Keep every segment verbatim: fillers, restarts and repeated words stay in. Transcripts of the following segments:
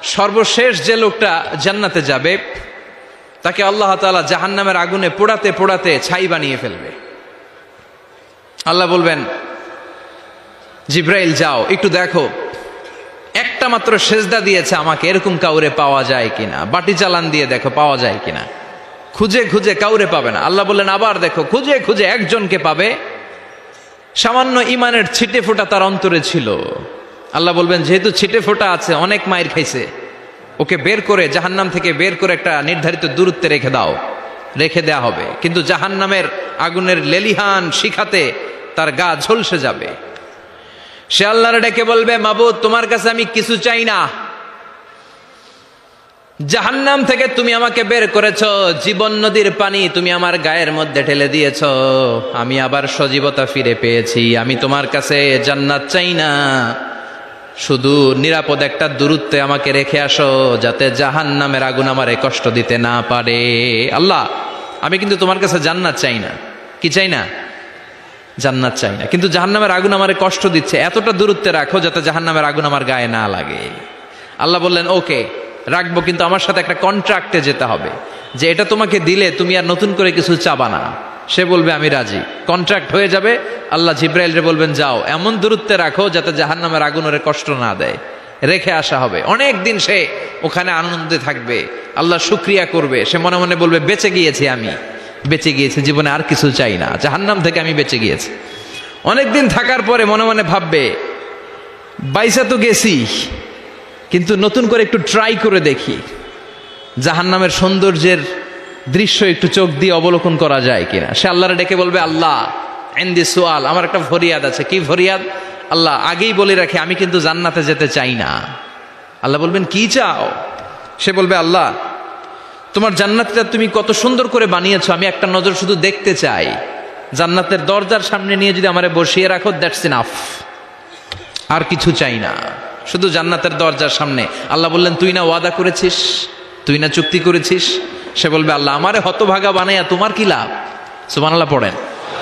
সর্বশেষ যে লোকটা জান্নাতে যাবে তাকে আল্লাহ তাআলা জাহান্নামের আগুনে পোড়াতে পোড়াতে ছাই বানিয়ে ফেলবে। আল্লাহ বলবেন, জিব্রাইল যাও একটু দেখো, একটা মাত্র সেজদা দিয়েছে আমাকে, এরকম কাউরে পাওয়া যায় কিনা। বাটি চালান দিয়ে দেখো পাওয়া যায় কিনা। খুঁজে খুঁজে কাউরে পাবে না। আল্লাহ বললেন আবার দেখো, খুঁজে খুঁজে একজনকে পাবে, সামান্য ইমানের ছিটে ফোঁটা তার অন্তরে ছিল। আল্লাহ বলবেন, যেহেতু ছিটে ফোঁটা আছে, অনেক মায়ের খাইছে, ওকে বের করে জাহান্নাম থেকে বের করে একটা নির্ধারিত দূরত্বে রেখে দাও। রেখে দেয়া হবে, কিন্তু জাহান্নামের আগুনের লেলিহান শিখাতে তার গা ঝলসে যাবে। সে আল্লাহর ডেকে বলবে, মাবুদ তোমার কাছে আমি কিছু চাই না, জাহান্নাম থেকে তুমি আমাকে বের করেছো, জীবন নদীর পানি তুমি আমার গায়ের মধ্যে ঢেলে দিয়েছো, আমি আবার সজীবতা ফিরে পেয়েছি। আমি তোমার কাছে জান্নাত চাই না, শুধু নিরাপদ একটা দূরত্বে আমাকে রেখে আসো, যাতে জাহান্নামের আগুন আমারে কষ্ট দিতে না পারে। আল্লাহ, আমি কিন্তু তোমার কাছে জান্নাত চাই না। কি চাই না? জান্নাত চাই না, কিন্তু জাহান্নামের আগুন আমারে কষ্ট দিচ্ছে, এতটা দূরত্বে রাখো যাতে জাহান্নামের আগুন আমার গায়ে না লাগে। আল্লাহ বললেন, ওকে রাখবো, কিন্তু আমার সাথে একটা কন্ট্রাক্টে যেতে হবে, যে এটা তোমাকে দিলে তুমি আর নতুন করে কিছু চাবা না। সে বলবে আমি রাজি, কন্ট্রাক্ট হয়ে যাবে। আল্লাহ জিব্রাইলরে বলবেন, যাও এমন দূরত্বে রাখো যাতে জাহান্নামের আগুন ওরে কষ্ট না দেয়। রেখে আসা হবে। অনেক দিন সে ওখানে আনন্দে থাকবে, আল্লাহ শুকরিয়া করবে। সে মনে মনে বলবে, বেঁচে গিয়েছি, আমি বেঁচে গিয়েছি, জীবনে আর কিছু চাই না, জাহান্নাম থেকে আমি বেঁচে গিয়েছি। অনেকদিন থাকার পরে মনে মনে ভাববে, বাইসা তো গেছি, কিন্তু নতুন করে একটু ট্রাই করে দেখি, জাহান্নামের সৌন্দর্যের দৃশ্য একটু চোখ দিয়ে অবলোকন করা যায় কিনা। সে আল্লাহরে ডেকে বলবে, আল্লাহ ইনদি সুআল, আমার একটা ফরিয়াদ আছে। কি ফরিয়াদ? আল্লাহ আগেই বলে রাখি, আমি কিন্তু জান্নাতে যেতে চাই না। আল্লাহ বলবেন, কি চাও? সে বলবে, আল্লাহ তোমার জান্নাতটা তুমি কত সুন্দর করে বানিয়েছো, আমি একটা নজর শুধু দেখতে চাই। জান্নাতের দরজার সামনে নিয়ে যদি আমারে বসিয়ে রাখো, দ্যাটস ইনাফ, আর কিছু চাই না, শুধু জান্নাতের দরজার সামনে। আল্লাহ বললেন, তুই না ওয়াদা করেছিস, তুই না চুক্তি করেছিস। সে বলবে, আল্লাহ আমারে হতভাগা বানাইয়া তোমার কি লাভ? সুবহানাল্লাহ পড়েন।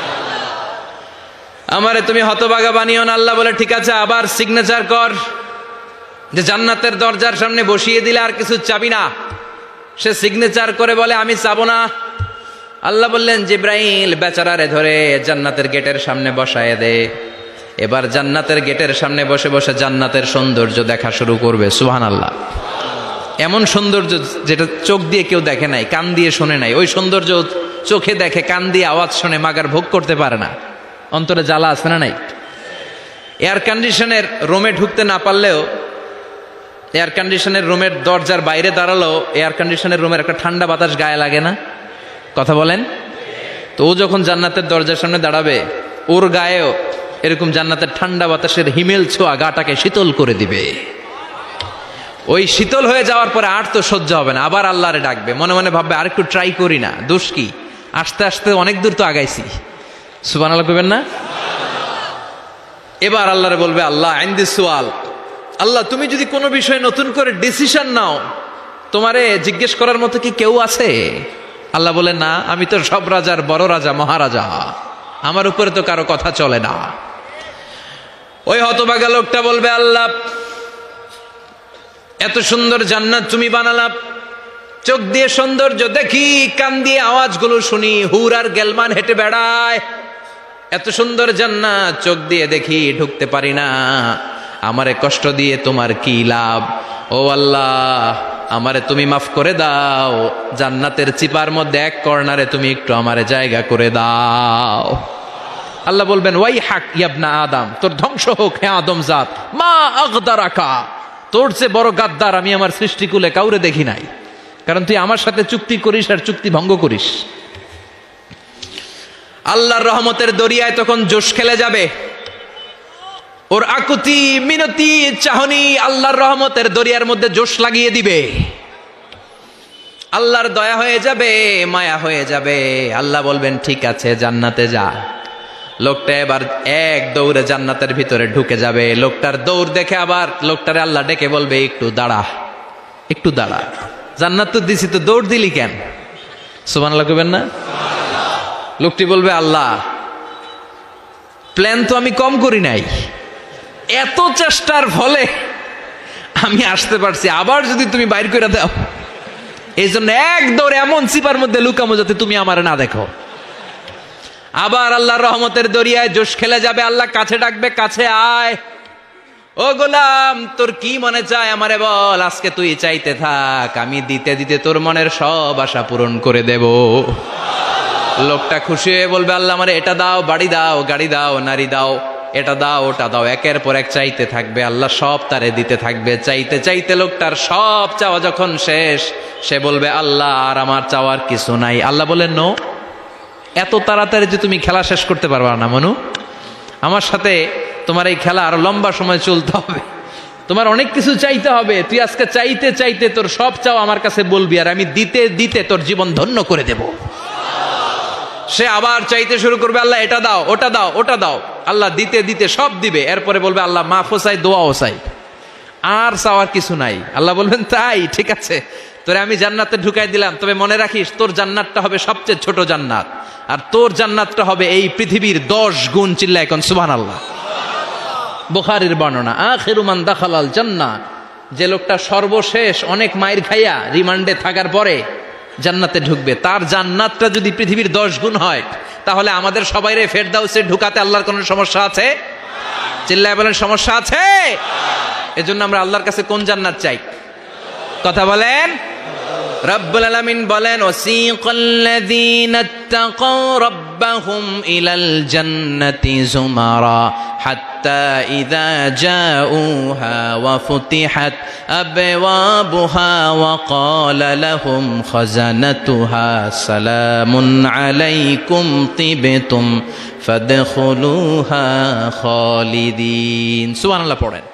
আমারে তুমি হতভাগা বানিও না। আল্লাহ বলে, ঠিক আছে, আবার সিগনেচার কর যে জান্নাতের দরজার সামনে বসিয়ে দিলে আর কিছু চাবি না। সে সিগনেচার করে বলে, আমি চাবো না। আল্লাহ বললেন, জিব্রাইল বেচারারে ধরে জান্নাতের গেটের সামনে বসায় দে। এবার জান্নাতের গেটের সামনে বসে বসে জান্নাতের সৌন্দর্য দেখা শুরু করবে। সুবহানাল্লাহ। এমন সৌন্দর্য যেটা চোখ দিয়ে কেউ দেখে নাই, কান দিয়ে শোনে নাই। ওই সৌন্দর্য চোখে দেখে, কান দিয়ে আওয়াজ শোনে, মাগার ভোগ করতে পারে না। অন্তরে জ্বালা আছে না নাই? এয়ার কন্ডিশনের রুমে ঢুকতে না পারলেও, এয়ার কন্ডিশনের রুমের দরজার বাইরে দাঁড়ালো, এয়ার কন্ডিশনের রুমের একটা ঠান্ডা বাতাস গায়ে লাগে না? কথা বলেন তো। ও যখন জান্নাতের দরজার সামনে দাঁড়াবে, ওর গায়েও এরকম জান্নাতের ঠান্ডা বাতাসের হিমেল ছোঁয়া গাটাকে শীতল করে দিবে। ওই শীতল হয়ে যাওয়ার পরে আর তো সহ্য হবে না, আবার আল্লাহরে ডাকবে। মনে মনে ভাববে, আর একটু ট্রাই করি না, দোষ কি, আস্তে আস্তে অনেক দূর তো আগাইছি। সুবহানাল্লাহ কইবেন না? এবার আল্লাহরে বলবে, আল্লাহ ইনদি সুআল, আল্লাহ তুমি যদি কোনো বিষয়ে নতুন করে ডিসিশন নাও, তোমারে জিজ্ঞেস করার মতো কি কেউ আছে? আল্লাহ বলে, না, আমি তো সব রাজার বড় রাজা, মহারাজা, আমার উপরে তো কারো কথা চলে না। ওই হতভাগা লোকটা বলবে, আল্লাহ এত সুন্দর জান্নাত তুমি বানালা, চোখ দিয়ে সৌন্দর্য দেখি, কান দিয়ে আওয়াজগুলো শুনি, হুর আর গেলমান হেঁটে বেড়ায়, এত সুন্দর জান্নাত চোখ দিয়ে দেখি, ঢুকতে পারি না, আমারে কষ্ট দিয়ে তোমার কি লাভ? ও আল্লাহ, আমারে তুমি মাফ করে দাও, জান্নাতের চিপার মধ্যে এক কর্নারে তুমি একটু আমারে জায়গা করে দাও। আল্লাহ বলবেন, ওয়াই হাক ইয়াবনা আদম, তোর ধ্বংস হোক হে আদম জাত, মা আগদারাকা, তোর চেয়ে বড় গাদ্দার আমি আমার সৃষ্টিকুলে কাউরে দেখি নাই, কারণ তুই আমার সাথে চুক্তি করিস আর চুক্তি ভঙ্গ করিস। আল্লাহর রহমতের দরিয়ায় তখন জোশ খেলে যাবে, ওর আকুতি মিনতি চাহনি আল্লাহর রহমতের দরিয়ার মধ্যে জোশ লাগিয়ে দিবে। আল্লাহর দয়া হয়ে যাবে, মায়া হয়ে যাবে। আল্লাহ বলবেন, ঠিক আছে জান্নাতে যা। লোকটা এবার এক দৌড়ে জান্নাতের ভিতরে ঢুকে যাবে। লোকটার দৌড় দেখে আবার লোকটারে আল্লাহ ডেকে বলবে, একটু দাঁড়া, একটু দাঁড়া, জান্নাত তো দিছি, তো দৌড় দিলি কেন? সুবহানাল্লাহ কইবেন না? লোকটি বলবে, আল্লাহ প্ল্যান তো আমি কম করি নাই, এত চেষ্টার ফলে আমি আসতে পারছি, আবার যদি তুমি বাইর করে দাও, এই জন্য এক দৌড়ে এমন চিপার মধ্যে লুকামো যাতে তুমি আমার না দেখো। আবার আল্লাহর রহমতের দরিয়ায় জোশ খেলে যাবে, আল্লাহ কাছে ডাকবে, কাছে আয়, ও গোলাম তোর কি মনে চায় আমারে বল, আজকে তুই চাইতে থাক, আমি দিতে দিতে তোর মনের সব আশা পূরণ করে দেব। লোকটা খুশি হয়ে বলবে, আল্লাহ আমারে এটা দাও, বাড়ি দাও, গাড়ি দাও, নারী দাও, এটা দাও, ওটা দাও, একের পর এক চাইতে থাকবে, আল্লাহ সব তারে দিতে থাকবে। চাইতে চাইতে লোকটার সব চাওয়া যখন শেষ, সে বলবে, আল্লাহ আর আমার চাওয়ার কিছু নাই। আল্লাহ বলেন, নো, এত তাড়াতাড়ি যে তুমি খেলা শেষ করতে পারবা না মনু, আমার সাথে তোমার এই খেলা আরো লম্বা সময় চলতে হবে, তোমার অনেক কিছু চাইতে হবে। তুই আজকে চাইতে চাইতে তোর সব চাও আমার কাছে বলবি, আর আমি দিতে দিতে তোর জীবন ধন্য করে দেব। সে আবার চাইতে শুরু করবে, আল্লাহ এটা দাও, ওটা দাও, ওটা দাও, আল্লাহ দিতে দিতে সব দিবে। এরপরে বলবে, আল্লাহ মাফও চাই, দোয়াও চাই, আর চাওয়ার কিছু নাই। আল্লাহ বলবেন, তাই ঠিক আছে, তোরে আমি জান্নাতে ঢুকাই দিলাম, তবে মনে রাখিস তোর জান্নাতটা হবে সবচেয়ে ছোট জান্নাত, আর তোর জান্নাতটা হবে এই পৃথিবীর দশ গুণ। চিল্লা এখন সুবহানাল্লাহ। বুখারীর বর্ণনা, আখিরু মান দাখালাল জান্নাহ, যে লোকটা সর্বশেষ অনেক মাইর খাইয়া রিমান্ডে থাকার পরে জান্নাতে ঢুকবে, তার জান্নাতটা যদি পৃথিবীর দশ গুণ হয়, তাহলে আমাদের সবাইরে ফেরদাউসে ঢুকাতে আল্লাহর কোনো সমস্যা আছে? চিল্লায় বলেন, সমস্যা আছে? এজন্য আমরা আল্লাহর কাছে কোন জান্নাত চাই? কথা বলেন। রব্বুল আলামিন বলেন, ওয়াসিকাল্লাযীনা ইত্তাকাউ রাব্বাহুম ইলাল জান্নাতি যুমারা হাত্তা ইযা জাউহা ওয়া ফুতিহাত আবওয়াবুহা ওয়া ক্বালা লাহুম খাজানাতুহা সালামুন আলাইকুম তিবতুম ফাদখুলুহা খালিদিন। সুবহানাল্লাহ পড়েন।